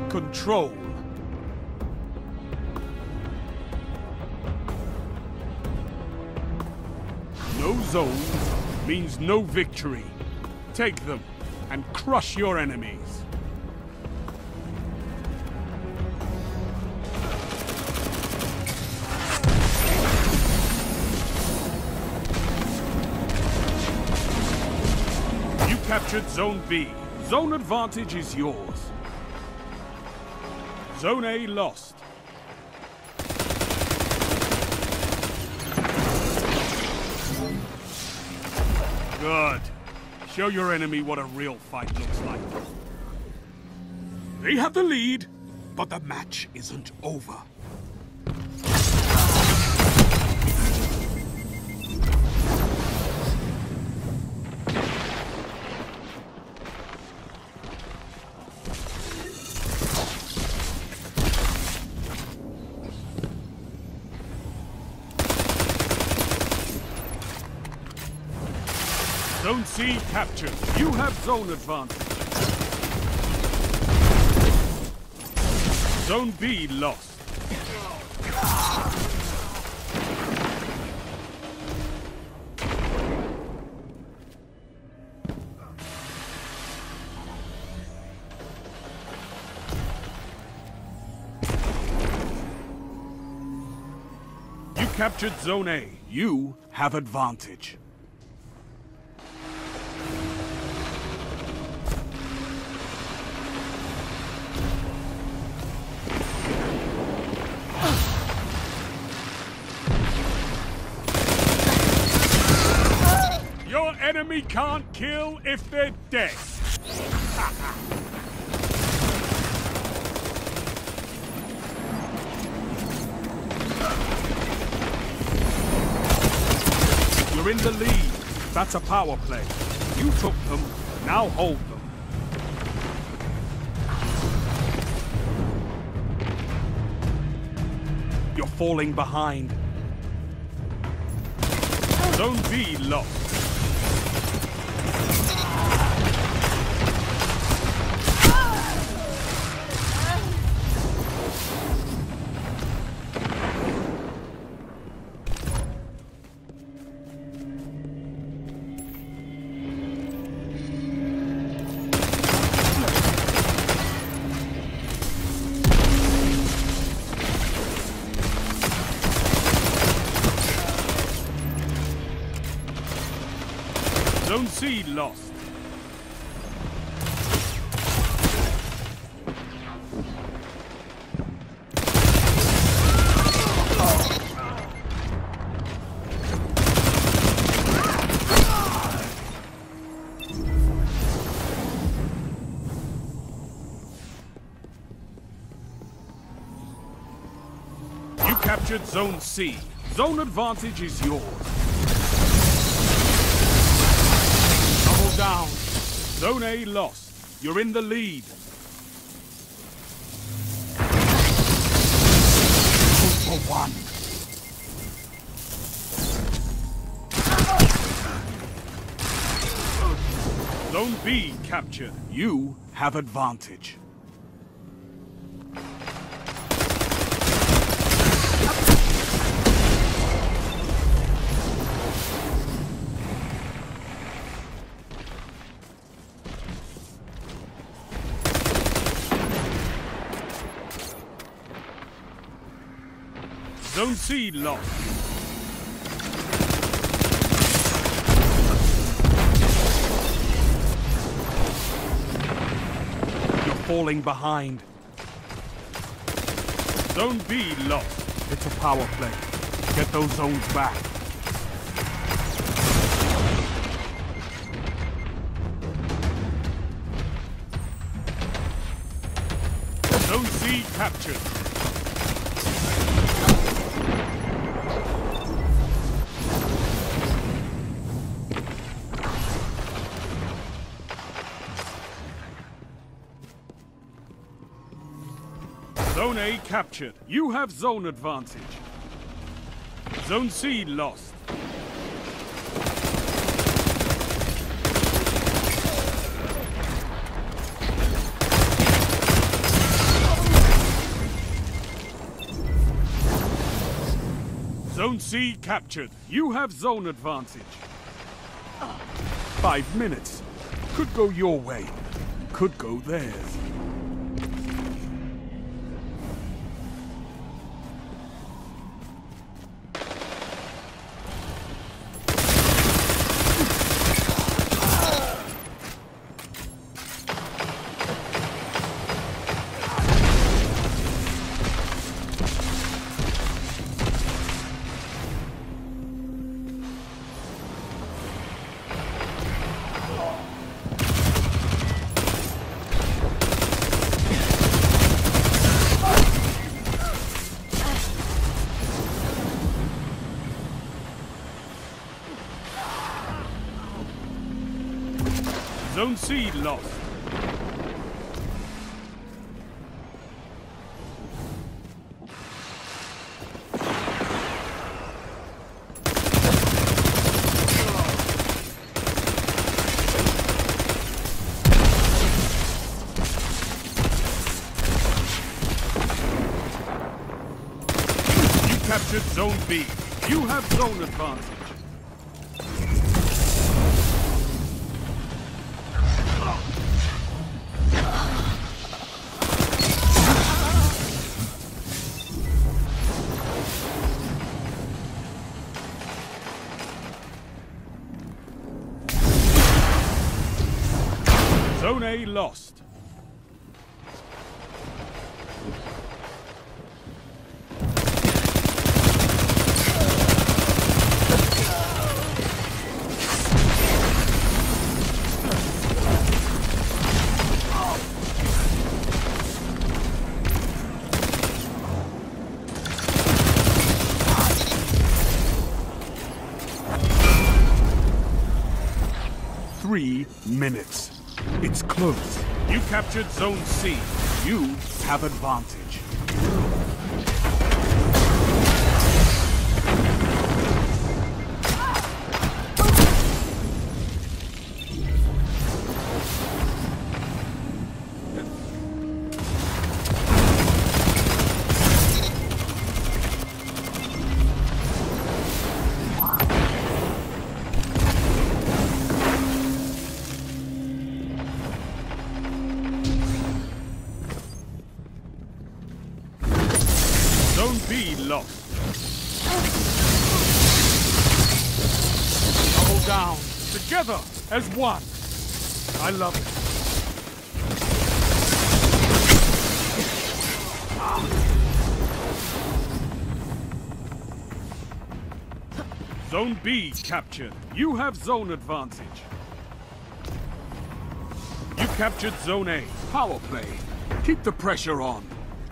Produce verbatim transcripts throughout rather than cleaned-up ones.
control. No zones means no victory. Take them and crush your enemies. You captured Zone B. Zone advantage is yours. Zone A lost. Good. Show your enemy what a real fight looks like. They have the lead, but the match isn't over. Zone C captured. You have zone advantage. Zone B lost. You captured Zone A. You have advantage. Your enemy can't kill if they're dead. You're in the lead. That's a power play. You took them, now hold them. You're falling behind. Zone B lost. Zone C lost. You captured Zone C. Zone advantage is yours. Down. Zone A lost. You're in the lead. Two for one. Zone B captured. You have advantage. Zone C lost. You're falling behind. Zone B lost. It's a power play. Get those zones back. Zone C captured. Zone A captured. You have zone advantage. Zone C lost. Zone C captured. You have zone advantage. Five minutes. Could go your way. Could go theirs. Zone C lost. You captured Zone B. You have zone advantage. Zone A lost. Three minutes. It's close. You captured Zone C. You have advantage. Zone B lost. Double down. Together as one. I love it. Zone B captured. You have zone advantage. You captured Zone A. Power play. Keep the pressure on.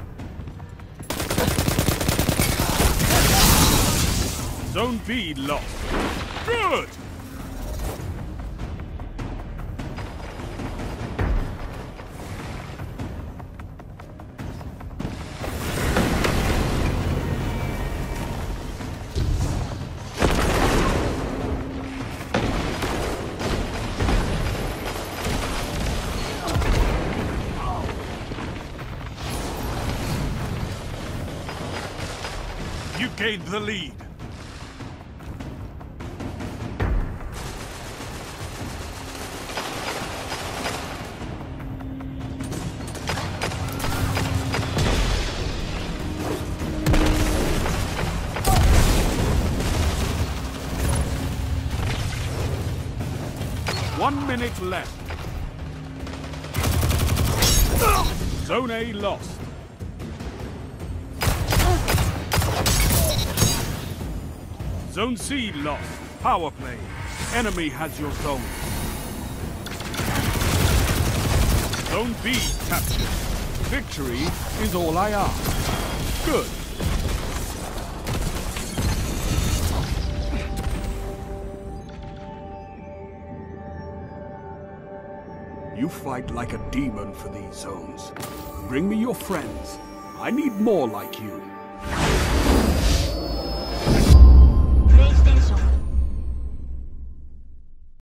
Zone B lost. Good! You gained the lead. One minute left. Zone A lost. Zone C lost. Power play. Enemy has your zone. Zone B captured. Victory is all I ask. Good. You fight like a demon for these zones. Bring me your friends. I need more like you.